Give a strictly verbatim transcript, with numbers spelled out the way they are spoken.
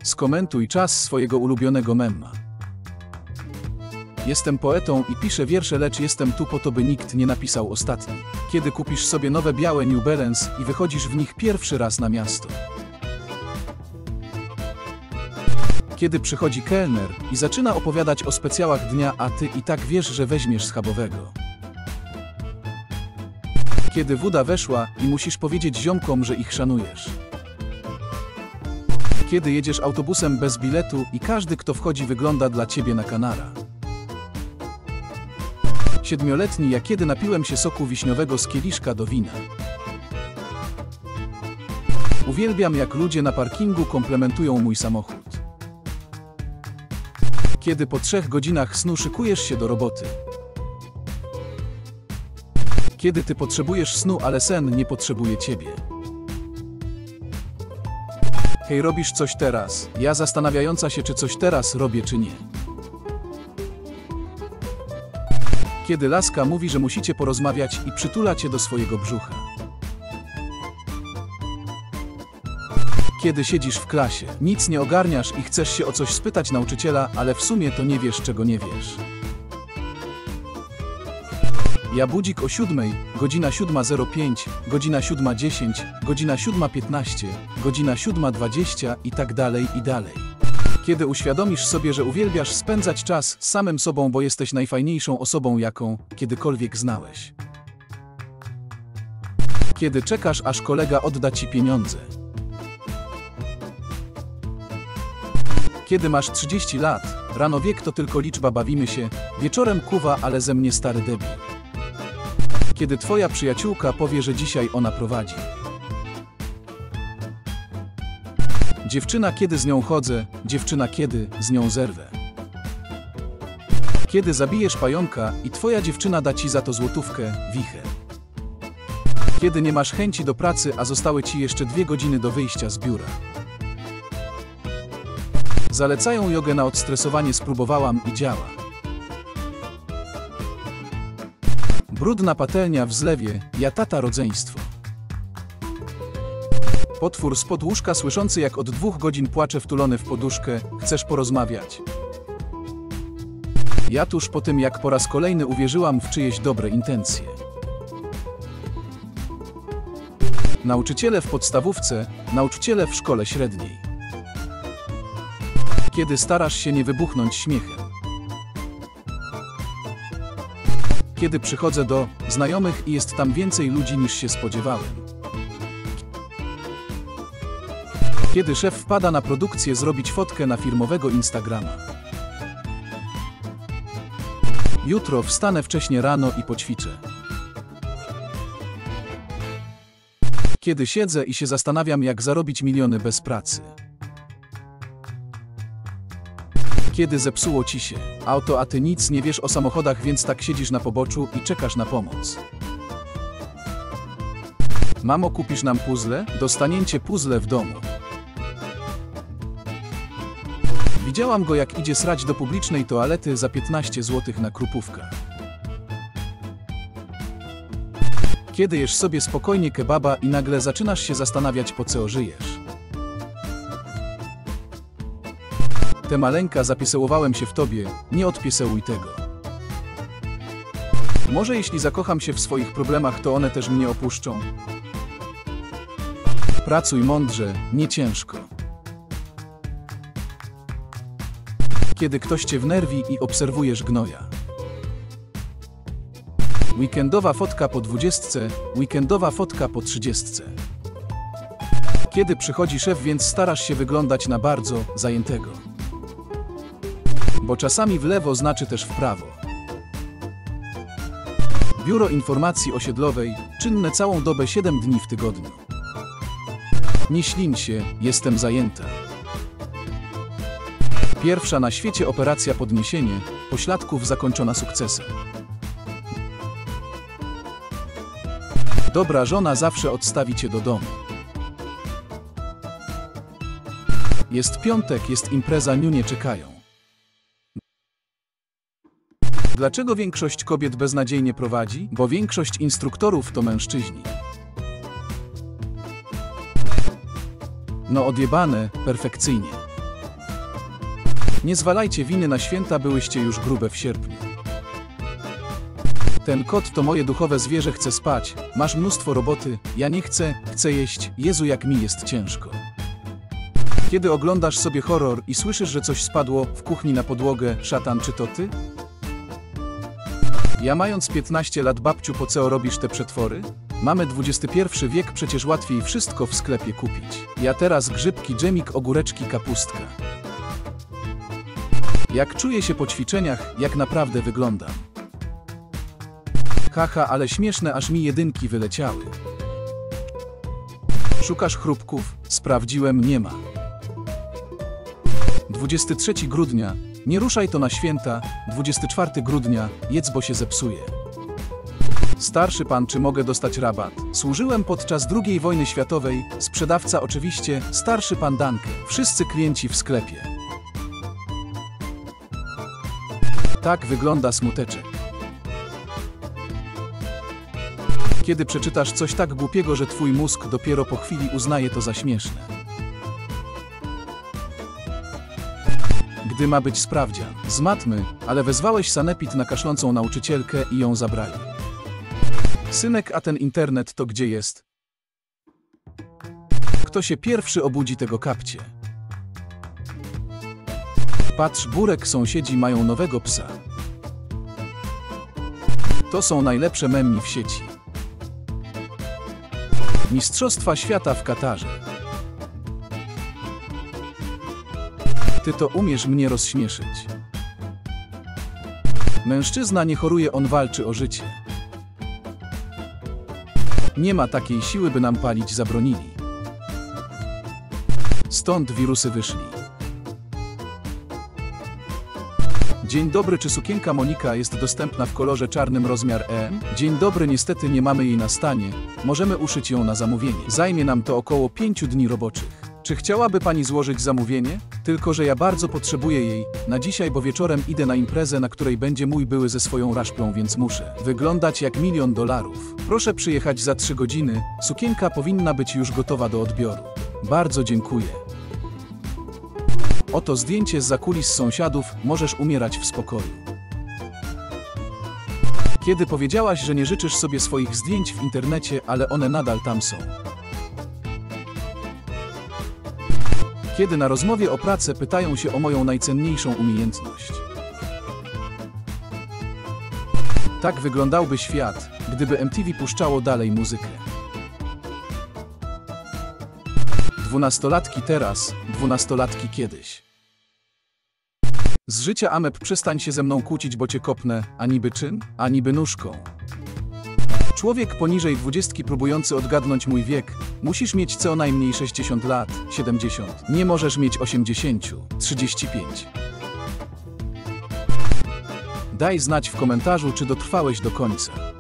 Skomentuj czas swojego ulubionego mema. Jestem poetą i piszę wiersze, lecz jestem tu po to, by nikt nie napisał ostatni. Kiedy kupisz sobie nowe białe New Balance i wychodzisz w nich pierwszy raz na miasto. Kiedy przychodzi kelner i zaczyna opowiadać o specjałach dnia, a ty i tak wiesz, że weźmiesz schabowego. Kiedy woda weszła i musisz powiedzieć ziomkom, że ich szanujesz. Kiedy jedziesz autobusem bez biletu i każdy, kto wchodzi, wygląda dla ciebie na kanara. Siedmioletni ja, kiedy napiłem się soku wiśniowego z kieliszka do wina. Uwielbiam, jak ludzie na parkingu komplementują mój samochód. Kiedy po trzech godzinach snu szykujesz się do roboty. Kiedy ty potrzebujesz snu, ale sen nie potrzebuje ciebie. Hej, robisz coś teraz? Ja zastanawiająca się, czy coś teraz robię, czy nie. Kiedy laska mówi, że musicie porozmawiać i przytula cię do swojego brzucha. Kiedy siedzisz w klasie, nic nie ogarniasz i chcesz się o coś spytać nauczyciela, ale w sumie to nie wiesz, czego nie wiesz. Ja budzik o siódmej, godzina siódma zero pięć, godzina siódma dziesięć, godzina siódma piętnaście, godzina siódma dwadzieścia i tak dalej i dalej. Kiedy uświadomisz sobie, że uwielbiasz spędzać czas z samym sobą, bo jesteś najfajniejszą osobą, jaką kiedykolwiek znałeś. Kiedy czekasz, aż kolega odda ci pieniądze. Kiedy masz trzydzieści lat, rano wiek to tylko liczba, bawimy się, wieczorem kuwa, ale ze mnie stary debil. Kiedy twoja przyjaciółka powie, że dzisiaj ona prowadzi. Dziewczyna, kiedy z nią chodzę, dziewczyna, kiedy z nią zerwę. Kiedy zabijesz pająka i twoja dziewczyna da ci za to złotówkę, wichę. Kiedy nie masz chęci do pracy, a zostały ci jeszcze dwie godziny do wyjścia z biura. Zalecają jogę na odstresowanie, spróbowałam i działa. Brudna patelnia w zlewie, ja tata rodzeństwo. Potwór spod łóżka słyszący, jak od dwóch godzin płacze wtulony w poduszkę, chcesz porozmawiać. Ja tuż po tym, jak po raz kolejny uwierzyłam w czyjeś dobre intencje. Nauczyciele w podstawówce, nauczyciele w szkole średniej. Kiedy starasz się nie wybuchnąć śmiechem. Kiedy przychodzę do znajomych i jest tam więcej ludzi, niż się spodziewałem. Kiedy szef wpada na produkcję zrobić fotkę na firmowego Instagrama. Jutro wstanę wcześnie rano i poćwiczę. Kiedy siedzę i się zastanawiam, jak zarobić miliony bez pracy. Kiedy zepsuło ci się auto, a ty nic nie wiesz o samochodach, więc tak siedzisz na poboczu i czekasz na pomoc. Mamo, kupisz nam puzzle? Dostaniecie puzzle w domu. Widziałam go, jak idzie srać do publicznej toalety za piętnaście złotych na krupówkach. Kiedy jesz sobie spokojnie kebaba i nagle zaczynasz się zastanawiać, po co żyjesz. Te maleńka, zapiesełowałem się w tobie, nie odpiesełuj tego. Może jeśli zakocham się w swoich problemach, to one też mnie opuszczą. Pracuj mądrze, nie ciężko. Kiedy ktoś cię wnerwi i obserwujesz gnoja. Weekendowa fotka po dwudziestce, weekendowa fotka po trzydziestce. Kiedy przychodzi szef, więc starasz się wyglądać na bardzo zajętego. Bo czasami w lewo znaczy też w prawo. Biuro Informacji Osiedlowej, czynne całą dobę, siedem dni w tygodniu. Nie ślin się, jestem zajęta. Pierwsza na świecie operacja podniesienie pośladków zakończona sukcesem. Dobra żona zawsze odstawi cię do domu. Jest piątek, jest impreza, niunie czekają. Dlaczego większość kobiet beznadziejnie prowadzi? Bo większość instruktorów to mężczyźni. No odjebane, perfekcyjnie. Nie zwalajcie winy na święta, byłyście już grube w sierpniu. Ten kot to moje duchowe zwierzę, chce spać, masz mnóstwo roboty, ja nie chcę, chcę jeść, Jezu jak mi jest ciężko. Kiedy oglądasz sobie horror i słyszysz, że coś spadło w kuchni na podłogę, szatan, czy to ty? Ja mając piętnaście lat, babciu, po co robisz te przetwory? Mamy dwudziesty pierwszy wiek, przecież łatwiej wszystko w sklepie kupić. Ja teraz grzybki, dżemik, ogóreczki, kapustka. Jak czuję się po ćwiczeniach, jak naprawdę wyglądam. Haha, ale śmieszne, aż mi jedynki wyleciały. Szukasz chrupków? Sprawdziłem, nie ma. dwudziestego trzeciego grudnia. Nie ruszaj to na święta. dwudziestego czwartego grudnia. Jedz, bo się zepsuje. Starszy pan, czy mogę dostać rabat? Służyłem podczas drugiej wojny światowej. Sprzedawca oczywiście. Starszy pan Dankę. Wszyscy klienci w sklepie. Tak wygląda smuteczek. Kiedy przeczytasz coś tak głupiego, że twój mózg dopiero po chwili uznaje to za śmieszne. Gdy ma być sprawdzian z matmy, ale wezwałeś sanepid na kaszlącą nauczycielkę i ją zabrali. Synek, a ten internet to gdzie jest? Kto się pierwszy obudzi, tego kapcie. Patrz, Burek, sąsiedzi mają nowego psa. To są najlepsze memy w sieci. Mistrzostwa świata w Katarze. Ty to umiesz mnie rozśmieszyć. Mężczyzna nie choruje, on walczy o życie. Nie ma takiej siły, by nam palić zabronili. Stąd wirusy wyszli. Dzień dobry, czy sukienka Monika jest dostępna w kolorze czarnym, rozmiar M? Dzień dobry, niestety nie mamy jej na stanie. Możemy uszyć ją na zamówienie. Zajmie nam to około pięciu dni roboczych. Czy chciałaby pani złożyć zamówienie? Tylko że ja bardzo potrzebuję jej na dzisiaj, bo wieczorem idę na imprezę, na której będzie mój były ze swoją raszplą, więc muszę wyglądać jak milion dolarów. Proszę przyjechać za trzy godziny. Sukienka powinna być już gotowa do odbioru. Bardzo dziękuję. Oto zdjęcie z zakulis sąsiadów, możesz umierać w spokoju. Kiedy powiedziałaś, że nie życzysz sobie swoich zdjęć w internecie, ale one nadal tam są. Kiedy na rozmowie o pracę pytają się o moją najcenniejszą umiejętność. Tak wyglądałby świat, gdyby M T V puszczało dalej muzykę. Dwunastolatki teraz, dwunastolatki kiedyś. Z życia Ameb, przestań się ze mną kłócić, bo cię kopnę, a niby czym? A niby nóżką. Człowiek poniżej dwudziestki próbujący odgadnąć mój wiek, musisz mieć co najmniej sześćdziesiąt lat, siedemdziesiąt. Nie możesz mieć osiemdziesiąt, trzydzieści pięć. Daj znać w komentarzu, czy dotrwałeś do końca.